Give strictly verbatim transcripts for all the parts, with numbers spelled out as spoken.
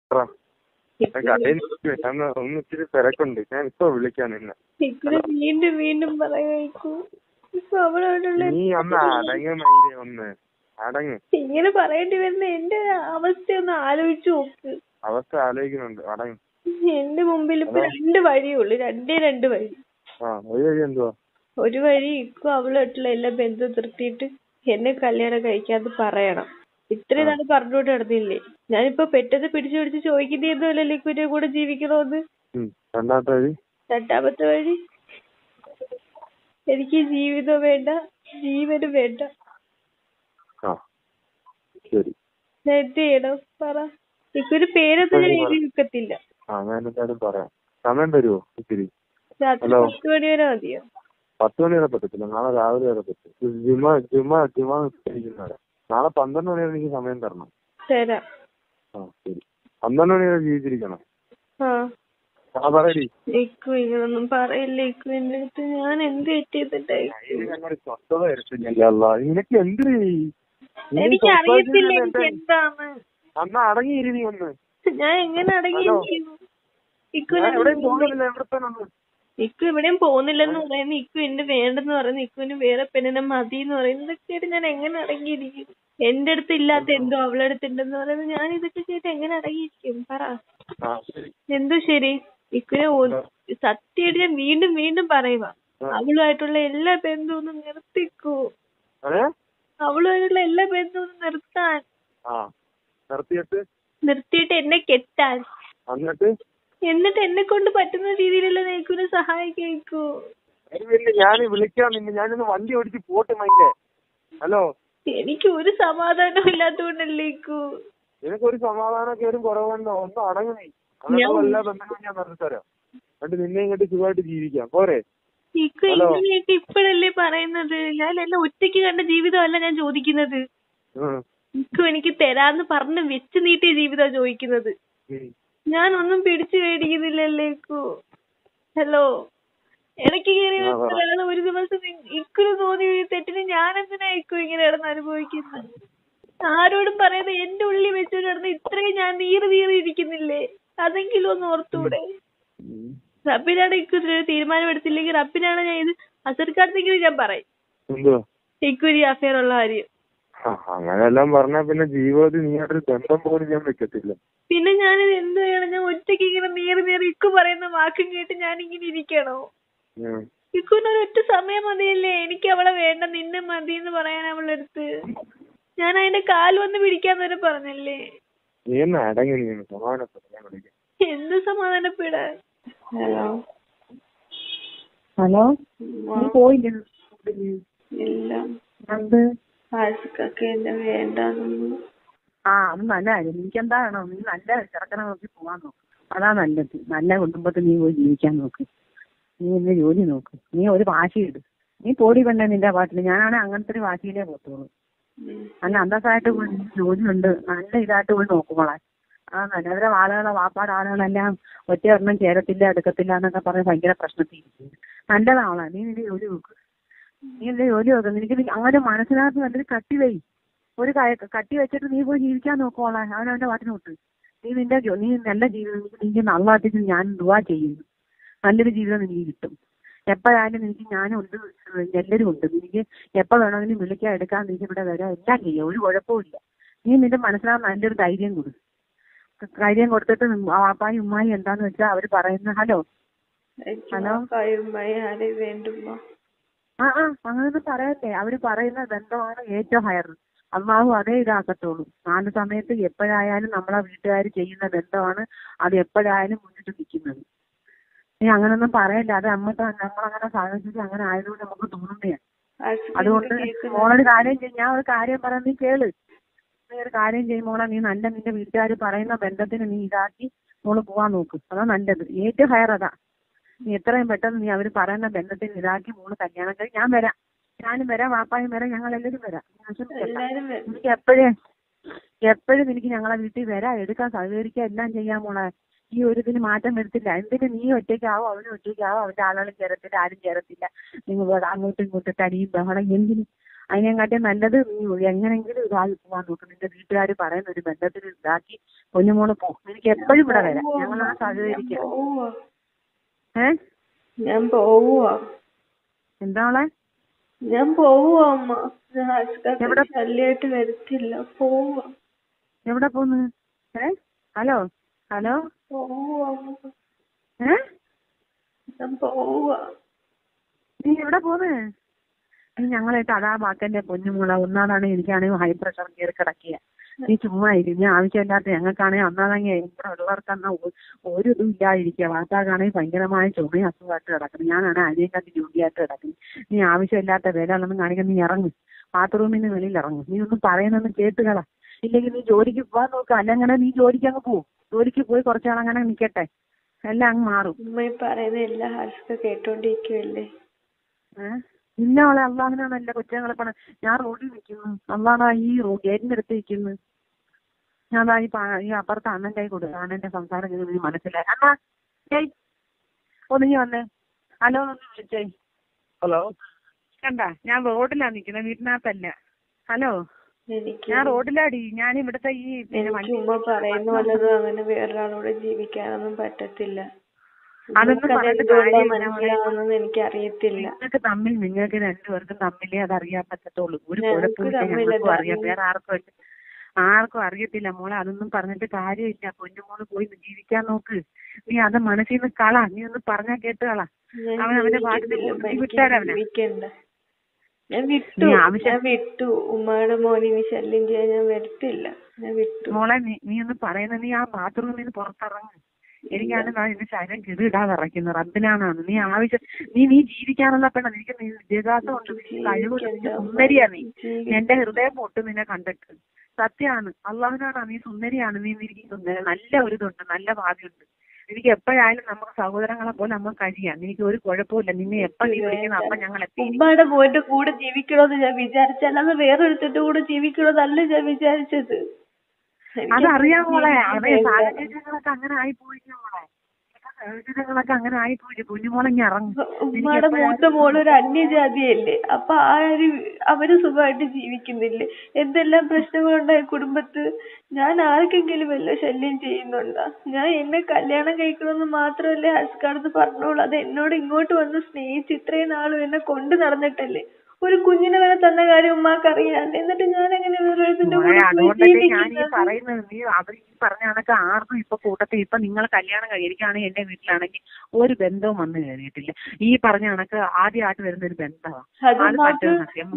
പറ. കടയിൽ ഒന്ന് ഇച്ചിരി തിരക്കുണ്ട്, ഞാൻ ഇപ്പൊ വിളിക്കാം നിന്നെ. വീണ്ടും വീണ്ടും പറയാ നീ ഒന്ന് അടങ്ങ് മയിലേ, ഒന്ന് അടങ്ങ്. ഇങ്ങനെ പറയേണ്ടി വരുന്ന എന്റെ അവസ്ഥ ഒന്ന് ആലോചിച്ചു നോക്ക്. അവസ്ഥ ആലോചിക്കുന്നുണ്ട്, അടങ്ങ്. എന്റെ മുമ്പിൽ ഇപ്പൊ രണ്ട് വഴിയുള്ളു, രണ്ടേ രണ്ട് വഴി. ആ ഒരു വഴി എന്തുവാ? ഒരു വഴി ഇപ്പൊ അവളായിട്ടുള്ള എല്ലാ ബന്ധം നിർത്തിയിട്ട് എന്നെ കല്യാണം കഴിക്കാന്ന് പറയണം. ഇത്രയും നാള് പറഞ്ഞോണ്ട് നടന്നില്ലേ. ഞാനിപ്പോ പെട്ടെന്ന് പിടിച്ചു പിടിച്ച് ചോദിക്കുന്നതൊന്നുമല്ല ലിക്വിന്റെ കൂടെ ജീവിക്കണോന്ന്. രണ്ടാമത്തെ വഴി രണ്ടാമത്തെ വഴി എനിക്ക് ജീവിതം വേണ്ട, ജീവനും വേണ്ട. ഞാൻ എന്ത് ചെയ്യണം പറ. ലിക്വിന്റെ പേരൊന്നും ഞാൻ എഴുതി വെക്കത്തില്ല. പറയാം. സമയം തരുമോ ഇത്തിരി? രാത്രി പത്ത് മണി വരെ മതിയോ? പത്ത് മണി വരെ പറ്റത്തില്ല, നാളെ രാവിലെ വരെ പറ്റും. ജുമാ ജുമാ ജുമാ നാളെ പന്ത്രണ്ട് മണി വരെ എനിക്ക് സമയം തരണം. തരാം. ആ ശരി, പന്ത്രണ്ട് മണി വരെ ജീവിച്ചിരിക്കണം. ആ ആ പറയടി. ഇക്കു ഇങ്ങനൊന്നും പറയില്ല ഇക്കു എന്റെ അടുത്ത്. ഞാൻ എന്ത് തെറ്റിയിട്ടുണ്ടായി? സ്വസ്ഥത വരത്തില്ല. നിനക്ക് എന്ത്? എനിക്ക് അറിയത്തില്ല എനിക്ക് എന്താണ്. അന്ന് അടങ്ങിയിരുന്നീ ഒന്ന്. ഞാൻ എങ്ങനെ അടങ്ങിയിരിക്കുന്നു? ഇക്കു എവിടെയും പോകുന്നില്ല, എവിടെ തന്നെ? ഇക്കു എവിടെയും പോകുന്നില്ലെന്ന് പറയുന്നു. ഇക്കു എന്റെ വേണ്ടെന്ന് പറയുന്നു. ഇക്കുവിന് വേറെ പെണ്ണിനെ മതി എന്ന് പറയുന്നു. ഇതൊക്കെ ആയിട്ട് ഞാൻ എങ്ങനെ അടങ്ങിയിരിക്കും? എന്റെ അടുത്ത് ഇല്ലാത്ത എന്തോ അവളുടെ അടുത്തുണ്ടെന്ന് പറയുന്നത്. ഞാൻ ഇതൊക്കെ ചെയ്തിട്ട് എങ്ങനെ അടങ്ങിയിരിക്കും പറ. എന്തോ ശരി. ഇക്കുവിനെ സത്യമായിട്ട് ഞാൻ വീണ്ടും വീണ്ടും പറയുക, അവളുമായിട്ടുള്ള എല്ലാ ബന്ധവും നിർത്തിക്കൂ. അവളുമായിട്ടുള്ള എല്ലാ ബന്ധവും നിർത്താൻ, നിർത്തിയിട്ട് എന്നെ കെട്ടാൻ, എന്നിട്ട് എന്നെ കൊണ്ട് പറ്റുന്ന രീതിയിലുള്ള നെയ്ക്കുവിനെ സഹായിക്കൂ. ഞാൻ വിളിക്കാം നിന്നെ, ഞാനൊന്ന് വണ്ടി ഓടിച്ച് പോട്ടെ മയിലേ. ഹലോ, എനിക്ക് ഒരു സമാധാനം ഇല്ലാത്തോണ്ടല്ലേ ഇക്കു. നിനക്കൊരു സമാധാനക്കേടും കുറവുണ്ടോ? ഒന്നും അടങ്ങി. എല്ലാ ബന്ധങ്ങളും ഞാൻ നിർത്തിത്തരാം, എന്നിട്ട് നിന്നെ ഇങ്ങോട്ട് സുഖമായിട്ട് ജീവിക്കാം പോരെ? ഇക്കു ഇങ്ങനെയൊക്കെ ഇപ്പഴല്ലേ പറയുന്നത്? ഞാൻ എന്നെ ഒറ്റയ്ക്ക് കണ്ട ജീവിതമല്ല ഞാൻ ചോദിക്കുന്നത്. ഇക്കു എനിക്ക് തരാന്ന് പറഞ്ഞ് വെച്ച് നീട്ടിയ ജീവിതമാണ് ചോദിക്കുന്നത്. ഞാനൊന്നും പിടിച്ചു മേടിക്കുന്നില്ലല്ലേ ഇക്കു. ഹലോ, ഇടയ്ക്ക് കയറി ഒരാള് ഒരു ദിവസം ഇക്കുന് തോന്നി തെറ്റിന് ഞാൻ എന്തിനാ ഇക്കു ഇങ്ങനെ കിടന്ന് അനുഭവിക്കുന്നത്? ആരോടും പറയാതെ എന്റെ ഉള്ളിൽ വെച്ചോണ്ട് കിടന്ന് ഇത്രയും ഞാൻ നീറി നീറി ഇരിക്കുന്നില്ലേ? അതെങ്കിലും ഒന്ന് ഓർത്തൂടെ? റബ്ബിനാണ് ഇക്കു തീരുമാനം എടുത്തില്ലെങ്കിൽ റബ്ബിനാണ് ഞാൻ ഇത് അസർക്കാർത്തെങ്കിലും ഞാൻ പറയും ഇക്കുരി അഫയർ ഉള്ള കാര്യം. അങ്ങനെല്ലാം പറഞ്ഞാ പിന്നെ ജീവിതത്തിൽ നീയായിട്ടൊരു ബന്ധം പോലും ഞാൻ വെക്കത്തില്ല. പിന്നെ ഞാനിത് എന്ത് ചെയ്യണം? ഞാൻ ഒറ്റയ്ക്ക് ഇങ്ങനെ നീറി നീറി ഇക്കു പറയുന്ന വാക്കും കേട്ട് ഞാൻ ഇങ്ങനെ ഇരിക്കണോ? ഇക്കുവിനൊരു ഒറ്റ സമയം മതിയല്ലേ എനിക്ക് അവളെ വേണ്ട, നിന്നെ മതി എന്ന് പറയാൻ അവളുടെ അടുത്ത്. ഞാൻ അതിന്റെ കാൽ വന്ന് പിടിക്കാന്ന് വരെ പറഞ്ഞല്ലേ. എന്ത് സമാധാനപ്പെടാൻ? ഹലോ ഹലോ, പോയില്ല? ഇല്ല, ആഴ്ചക്കൊക്കെ എന്നെ വേണ്ടെന്നു. ആ അത് നല്ല കാര്യം. എനിക്കെന്താണോ, നീ നല്ല ചെറുക്കനെ നോക്കി പോവാൻ നോക്ക്, അതാ നല്ലത്. നല്ല കുടുംബത്തിൽ നീ പോയി ജീവിക്കാൻ നോക്ക്. നീ എന്നെ ജോലി നോക്ക്. നീ ഒരു വാശിയിട്. നീ പോടി പെണ്ണേ നിന്റെ പാട്ടിൽ. ഞാനാണെങ്കിൽ അങ്ങനത്തെ ഒരു വാശിയിലേ പോത്തുള്ളൂ. നല്ല അന്തസ്സായിട്ട് പോയി ജോലി ഉണ്ട്, നല്ല ഇതായിട്ട് പോയി നോക്കുമ്പോളെ. ആ നല്ല അവരെ ആളുകളെ വാപ്പാട് ആളുകളെല്ലാം ഒറ്റ ഒരെണ്ണം ചേരത്തില്ല എടുക്കത്തില്ല എന്നൊക്കെ പറഞ്ഞ് ഭയങ്കര പ്രശ്നത്തിരിക്കും. നല്ലതാവളെ. നീ നിന്റെ ജോലി നോക്ക്. നീ എന്റെ ജോലി നോക്ക്. നിനക്ക് അങ്ങനെ മനസ്സിനകത്ത് നല്ലൊരു കട്ടി വൈ. ഒരു കട്ടി വെച്ചിട്ട് നീ പോയി ജീവിക്കാൻ നോക്കുവോളെ. അവനവന്റെ പാട്ടിന് വിട്ട് നീ നിന്റെ നീ നല്ല ജീവിതം നിനക്ക് നന്നാട്ടിട്ട് ഞാൻ ദുആ ചെയ്യുന്നു. നല്ലൊരു ജീവിതം നിനക്ക് കിട്ടും. എപ്പോഴായാലും നിനക്ക് ഞാനും ഉണ്ട്, എല്ലാവരും ഉണ്ട്. നിനക്ക് എപ്പോൾ വേണമെങ്കിലും വിളിക്കാൻ എടുക്കാൻ നിനക്ക് ഇവിടെ വരാം, എല്ലാം ചെയ്യാം, ഒരു കുഴപ്പമില്ല. നീ നിന്റെ മനസ്സിലാകാൻ നല്ലൊരു ധൈര്യം കൊടു. ധൈര്യം കൊടുത്തിട്ട് വാപ്പായും ഉമ്മായും എന്താന്ന് വെച്ചാൽ അവര് പറയുന്ന ഹലോ ഹലോ ആ ആ അങ്ങനൊന്നും പറയട്ടെ. അവര് പറയുന്ന ബന്ധമാണ് ഏറ്റവും ഹയർ. അള്ളാഹു അതേ ഇതാക്കത്തുള്ളൂ. നാല് സമയത്ത് എപ്പോഴായാലും നമ്മളെ വീട്ടുകാർ ചെയ്യുന്ന ബന്ധമാണ് അത് എപ്പോഴായാലും മുന്നിട്ട് നിൽക്കുന്നത്. നീ അങ്ങനൊന്നും പറയല്ല. അത് നമ്മക്ക് നമ്മളങ്ങനെ സാഹചര്യം അങ്ങനെ ആയതുകൊണ്ട് നമുക്ക് തോന്നുന്നതാണ്. അതുകൊണ്ട് മോളൊരു കാര്യം ചെയ്യും, ഞാൻ ഒരു കാര്യം പറയാം, നീ കേള്. നീ ഒരു കാര്യം ചെയ്യും മോളെ, നീ നല്ല നിന്റെ വീട്ടുകാർ പറയുന്ന ബന്ധത്തിന് നീ ഇതാക്കി മോള് പോവാൻ നോക്ക്. അതാ നല്ലത്. ഏറ്റവും ഹയർ അതാ. നീ എത്രയും പെട്ടെന്ന് നീ അവർ പറയുന്ന ബന്ധത്തിന് ഇതാക്കി മോള് കല്യാണം കഴി. ഞാൻ വരാം, ഞാനും വരാം, വാപ്പായും വരാം, ഞങ്ങൾ എല്ലാവരും വരാം. എനിക്ക് എപ്പോഴേ എപ്പോഴും എനിക്ക് ഞങ്ങളെ വീട്ടിൽ വരാം, എടുക്കാൻ സഹകരിക്കാൻ എല്ലാം ചെയ്യാൻ മോളെ. ഈ ഒരു ഇതിന് മാറ്റം വരുത്തില്ല. എന്തിന് നീ ഒറ്റയ്ക്കാവോ അവനും ഒറ്റയ്ക്കാവോ, അവന്റെ ആളുകളും ചേരത്തില്ല, ആരും ചേരത്തില്ല. നിങ്ങൾ അങ്ങോട്ടും ഇങ്ങോട്ടും തടിയും ബഹളം എന്തിന്? അതിനെക്കാട്ടി നല്ലത് നീ എങ്ങനെങ്കിലും ഇതായി പോവാൻ നോക്കും. നിന്റെ വീട്ടുകാർ പറയുന്ന ഒരു ബന്ധത്തിൽ ഇതാക്കി പൊന്നുമോള് പോ. എനിക്ക് എപ്പോഴും ഇവിടെ വരാം, ഞങ്ങൾ ആ സഹകരിക്കാം. ഏ ഞാൻ പോവുക. എന്താളെ ഞാൻ പോവുക അമ്മ. എവിടെ ശല്യായിട്ട് വരത്തില്ല. പോവുക. എവിടെ പോന്ന്? ഏ ഹലോ ഹലോ പോവുക. ഏ ഞാൻ പോവുക. നീ എവിടെ പോന്ന്? നീ ഞങ്ങളായിട്ട് അതാ വാക്കന്റെ പൊന്നുമോള. ഒന്നാതാണ് എനിക്കാണെങ്കിൽ ഹൈ പ്രഷർ കയറി കിടക്കുക. നീ ചുമ്മാ ഇരിക്കും. ഞാൻ ആവശ്യമില്ലാത്ത ഞങ്ങൾക്കാണെങ്കിൽ ഒന്നാണെങ്കിൽ ഇവിടെ ഉള്ളവർക്കെന്നാ ഒരു ഇതും ഇല്ലാതിരിക്കുക. വാർത്താക്കാണെങ്കിൽ ഭയങ്കരമായ ചുമയും അസുഖമായിട്ട് കിടക്കുന്നു. ഞാനാണ് അതിനെക്കാട്ടി ജോലിയായിട്ട് കിടക്കുന്നത്. നീ ആവശ്യമില്ലാത്ത വേലകളൊന്നും കാണിക്കാൻ നീ ഇറങ്ങും. ബാത്റൂമിൽ നിന്ന് വെളിയിൽ ഇറങ്ങും. നീ ഒന്നും പറയുന്നൊന്നും കേട്ടുകളാ. ഇല്ലെങ്കിൽ നീ ജോലിക്ക് പോകാൻ നോക്കുക. അല്ലെങ്കിൽ നീ ജോലിക്ക് അങ്ങ് പോവും. ജോലിക്ക് പോയി കുറച്ചാളങ്ങനെ നിൽക്കട്ടെ, എല്ലാം അങ്ങ് മാറും. പറയുന്ന എല്ലാ ഹാസ്ക കേട്ടോണ്ടിരിക്കുവല്ലേ? ഏഹ് ഇല്ല അവളെ, അള്ളാഹിനാണല്ല കൊച്ചങ്ങളെ പണ. ഞാൻ റോഡിൽ നിൽക്കുന്നു, അള്ളാഹാ ഈ ഗേറ്റിന്റെ അടുത്ത് നിൽക്കുന്നു. ഞാൻ ഈ ഈ അപ്പുറത്ത് അണ്ണൻ കൈ കൊടുക്കും. അണ്ണന്റെ സംസാരം നീ മനസ്സിലായി. അണ്ണാ ഏയ് ഒന്ന് നീ വന്നേ. ഹലോ ഒന്ന് വിളിച്ചേ. ഹലോ കണ്ട ഞാൻ റോഡിലാ നിൽക്കുന്നത്, വീട്ടിനകത്തല്ല. ഹലോ ഞാൻ റോഡിലാടി. ഞാൻ ഇവിടുത്തെ ഈ ചുമ്മാ പറയുന്ന വല്ലതും അങ്ങനെ വേറൊരാളോട് ജീവിക്കാനൊന്നും പറ്റത്തില്ല. അതൊന്നും മനസ്സിലാവുന്നത് എനിക്ക് അറിയത്തില്ല. നിങ്ങൾക്ക് തമ്മിൽ നിങ്ങൾക്ക് രണ്ടുപേർക്കും തമ്മിലേ അത് അറിയാൻ പറ്റത്തുള്ളൂ. ഒരു കുഴപ്പമില്ല, ഞങ്ങൾക്കും അറിയാം, വേറെ ആർക്കും ആർക്കും അറിയത്തില്ല മോളെ. അതൊന്നും പറഞ്ഞിട്ട് കാര്യമില്ല. പൊന്നുമോള് പോയി ജീവിക്കാൻ നോക്ക്. നീ അത് മനസ്സിൽ നിന്ന് കള. നീ ഒന്ന് പറഞ്ഞാ കേട്ട് കള. അവൻ അവന്റെ പാട്ടിന് വിട്ടാരവനെ. ഞാൻ വിട്ടു ഞാൻ വിട്ടു ഉമ്മയുടെ മോനിനി ശല്യം ചെയ്യാൻ ഞാൻ വരത്തില്ല. ഞാൻ വിട്ടു മോളെ. നീ നീ ഒന്ന് പറയുന്നത്, നീ ആ ബാത്റൂമിൽ നിന്ന് പുറത്തിറങ്ങും. എനിക്കാണ് എന്റെ ശരീരം കിടിടാതെ ഇറക്കുന്നത്. റബ്ബിനാണ് നീ ആവശ്യം. നീ നീ ജീവിക്കാനുള്ള പെണ്ണ. നിനക്ക് വിദ്യാഭ്യാസം ഉണ്ട്, കഴിവുണ്ട്, സുന്ദരിയാ നീ. എന്റെ ഹൃദയം പൊട്ട് നിന്നെ കണ്ടിട്ട്. സത്യമാണ്, അള്ളാഹുനാണ് നീ സുന്ദരിയാണ്. നീ ഇരിക്കുന്നത് നല്ല ഒരു ഇതുണ്ട്, നല്ല ഭാവിയുണ്ട്. എനിക്ക് എപ്പോഴായാലും നമുക്ക് സഹോദരങ്ങളെ പോലെ നമ്മൾ കഴിയാം. എനിക്ക് ഒരു കുഴപ്പമില്ല. നിന്നെ എപ്പോ നീ വിളിക്കുന്ന അപ്പൊ ഞങ്ങൾ ഉമ്മയുടെ മോന്റെ കൂടെ ജീവിക്കണോന്ന് ഞാൻ വിചാരിച്ചല്ലാതെ വേറൊരുത്തിന്റെ കൂടെ ജീവിക്കണോന്നല്ല ഞാൻ വിചാരിച്ചത്. അതറിയാം മോളെ. അതെ, സാഹചര്യങ്ങളൊക്കെ അങ്ങനെ ആയിപ്പോയില്ല മോളെ. സാഹചര്യങ്ങളൊക്കെ അങ്ങനെ ആയിപ്പോയി. കുഞ്ഞുമോളെ ഇങ്ങനെ ഇറങ്ങും. ഉമ്മയുടെ മൂത്ത മോളൊരു അന്യജാതിയല്ലേ. അപ്പൊ ആര് അവര് സുഖമായിട്ട് ജീവിക്കുന്നില്ലേ? എന്തെല്ലാം പ്രശ്നങ്ങളുണ്ടായി കുടുംബത്ത്. ഞാൻ ആർക്കെങ്കിലും വല്ല ശല്യം ചെയ്യുന്നുണ്ടോ? ഞാൻ എന്നെ കല്യാണം കഴിക്കണമെന്ന് മാത്രമല്ലേ ഹസ്കാർന്ന് പറഞ്ഞോളൂ. അത് എന്നോട് ഇങ്ങോട്ട് വന്ന് സ്നേഹിച്ച് ഇത്രയും നാളും എന്നെ കൊണ്ട് നടന്നിട്ടല്ലേ. ഒരു കുഞ്ഞിനെ വരെ തന്ന കാര്യം ഉമ്മാക്ക് അറിയാണ്ട്. എന്നിട്ട് ഞാൻ എങ്ങനെ അതുകൊണ്ടല്ലേ ഞാൻ ഈ പറയുന്നത്. നീ അവർ ഈ പറഞ്ഞ കണക്ക് ആർക്കും ഇപ്പൊ കൂട്ടത്തിൽ ഇപ്പൊ നിങ്ങൾ കല്യാണം കഴിക്കുകയാണെങ്കിൽ എന്റെ വീട്ടിലാണെങ്കിൽ ഒരു ബന്ധവും വന്നു കയറിയിട്ടില്ല. ഈ പറഞ്ഞ കണക്ക് ആദ്യമായിട്ട് വരുന്ന ഒരു ബന്ധമാണ്. അത് പറ്റുന്ന സത്യം.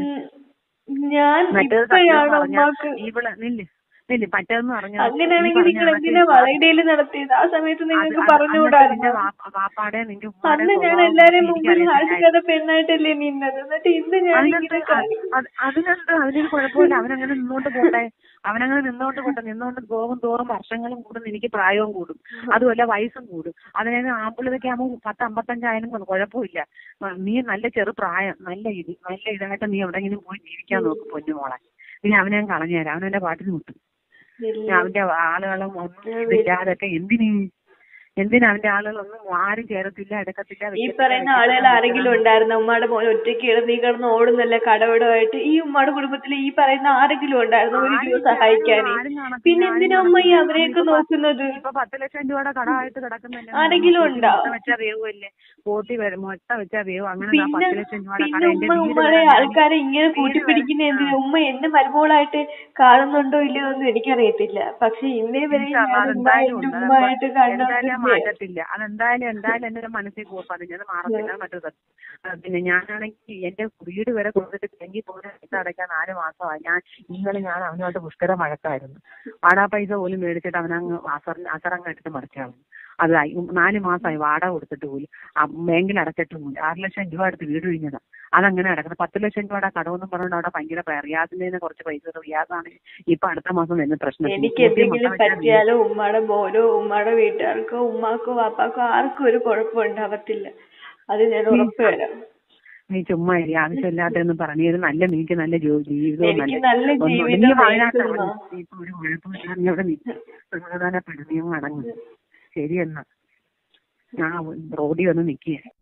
മറ്റേത് സത്യം പറഞ്ഞാൽ ഇവിടെ നില്ല് നില്ല് പറ്റതെന്ന് പറഞ്ഞാൽ അങ്ങനെയാണെങ്കിൽ നിങ്ങൾ എന്തിനാ വളയിടയിൽ നടത്തിയത്? ആ സമയത്ത് നിങ്ങൾക്ക് പറഞ്ഞുകൂടായിരുന്നു. വാപ്പാടെ നിന്റെ അന്ന് ഞാൻ എല്ലാരെയും മുമ്പിൽ ഹാഷിക്കാതെ പെണ്ണായിട്ടല്ലേ നിന്നത്. എന്നിട്ട് ഇന്ന് ഞാൻ അതിനെന്ത് അതിനൊരു കുഴപ്പമില്ല. അവനങ്ങനെ നിന്നോണ്ട് പോട്ടെ. അവനങ്ങനെ നിന്നോണ്ട് പോട്ടെ. നിന്നോണ്ട് പോകും തോറും വർഷങ്ങളും കൂടും, എനിക്ക് പ്രായവും കൂടും, അതുമല്ല വയസ്സും കൂടും. അതിനെ ആമ്പിള്ളതൊക്കെ ആകുമ്പോൾ പത്ത് അമ്പത്തഞ്ചായാലും കുഴപ്പമില്ല. നീ നല്ല ചെറു പ്രായം, നല്ല ഇത് നല്ല ഇതായിട്ട് നീ എവിടെയെങ്കിലും പോയി ജീവിക്കാൻ നോക്കും പൊന്നുമോളെ. നീ അവനെ കളഞ്ഞുതരാം. അവനെന്റെ പാട്ടിന് മുട്ടും. അവന്റെ ആളുകളും ഒന്നും ഇല്ലാതൊക്കെ എന്തിനീ എന്തിനാ അവന്റെ ആളുകളൊന്നും ആരും ചേരത്തില്ല, എടുക്കത്തില്ല. ഈ പറയുന്ന ആളുകൾ ആരെങ്കിലും ഉണ്ടായിരുന്നു? ഉമ്മയുടെ മോൻ ഒറ്റയ്ക്ക് കിടന്ന് ഈ കിടന്ന് ഓടുന്നല്ലേ കടവിടമായിട്ട്? ഈ ഉമ്മയുടെ കുടുംബത്തില് ഈ പറയുന്ന ആരെങ്കിലും ഉണ്ടായിരുന്നു ഒരു രൂപ സഹായിക്കാന്? പിന്നെ എന്തിനാ ഉമ്മ ഈ അവരെയൊക്കെ നോക്കുന്നത്? ഇപ്പൊ പത്ത് ലക്ഷം രൂപയുടെ കടമായിട്ട് കിടക്കുന്നില്ല. ആരെങ്കിലും ഉണ്ടോ? വെച്ചാ വേവുമല്ലേ, പോട്ടി വരും മുട്ട വെച്ചാ വേവും. അങ്ങനെ പിന്നെ പിന്നെ ഉമ്മ ഉമ്മയുടെ ആൾക്കാരെ ഇങ്ങനെ കൂട്ടിപ്പിടിക്കുന്ന എന്തിനാ? ഉമ്മ എന്നെ മരുമോളായിട്ട് കാണുന്നുണ്ടോ ഇല്ലയോ ഒന്നും എനിക്കറിയത്തില്ല. പക്ഷെ ഇന്നേ വരെ ഉമ്മയായിട്ട് കണ്ടു മാറ്റത്തില്ല. അതെന്തായാലും എന്തായാലും എന്റെ മനസ്സിൽ പതിഞ്ഞത് മാറത്തില്ല. മറ്റത് പിന്നെ ഞാനാണെങ്കിൽ എന്റെ വീട് വരെ കൊടുത്തിട്ട് തെങ്ങി പോലെ പൈസ അടയ്ക്കാൻ നാല് മാസമായി. ഞാൻ ഇന്നലെ ഞാൻ അവനുമായിട്ട് പുഷ്കര മഴക്കായിരുന്നു. വാടാ പൈസ പോലും മേടിച്ചിട്ട് അവനങ്ങ് അസർ അസറങ്ങ് എടുത്ത് മറിച്ചാണ്. അതായി നാല് മാസമായി വാടക കൊടുത്തിട്ട് പോലും ബാങ്കിൽ അടച്ചിട്ട് പോലും ആറ് ലക്ഷം രൂപ എടുത്ത് വീട് കഴിഞ്ഞതാണ്. അതങ്ങനെ കിടക്കുന്നത്. പത്ത് ലക്ഷം രൂപയുടെ കടമെന്നും പറഞ്ഞുകൊണ്ട് അവിടെ ഭയങ്കര റിയാസിന്റെ കുറച്ച് പൈസ റിയാസാണ് ഇപ്പൊ അടുത്ത മാസം വരുന്ന പ്രശ്നം. എനിക്ക് എന്തെങ്കിലും പറ്റിയാലോ ഉമ്മയുടെ മോനോ ഉമ്മയുടെ വീട്ടുകാർക്കോ ഉമ്മാക്കോ വാപ്പാക്കോ ആർക്കും ഒരു കുഴപ്പം ഉണ്ടാവത്തില്ല. അത് ഞാൻ ഉറപ്പ് തരാം. നീ ചുമ്മാ ആവശ്യമില്ലാത്തൊന്നും പറഞ്ഞു. ഇത് നല്ല നീക്ക് നല്ല ജീവിതവും നല്ല ജീവിതം ഇപ്പൊ ഒരു കുഴപ്പമില്ല. അവിടെ നീ സമാധാനപ്പെടുന്നയും അടങ്ങും. ശരി എന്നാ ഞാൻ റോഡിൽ വന്ന് നിൽക്കുക.